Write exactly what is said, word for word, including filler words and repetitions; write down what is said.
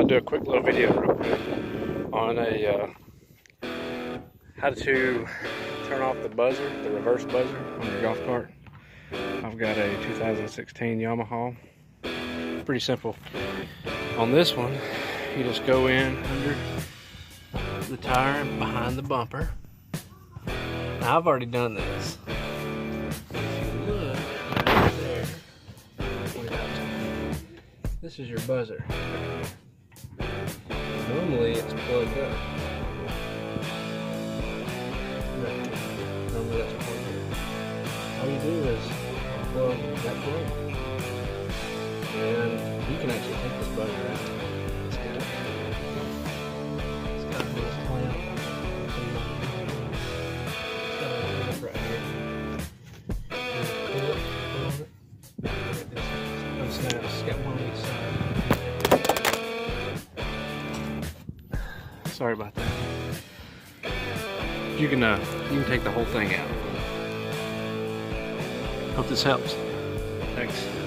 to do a quick little video real quick on a uh, how to turn off the buzzer, the reverse buzzer on your golf cart. I've got a two thousand sixteen Yamaha. Pretty simple. On this one, you just go in under the tire and behind the bumper. Now, I've already done this. If you look right there, this is your buzzer. Normally it's plugged up. Normally that's plugged in. All you do is unplug that plug. And you can actually take this buzzer out. It's got, it's got a little clamp. It's got a clamp right here. Just pull it, pull on it. It unsnaps. It's got one on each side. Sorry about that. You can uh, you can take the whole thing out. Hope this helps. Thanks.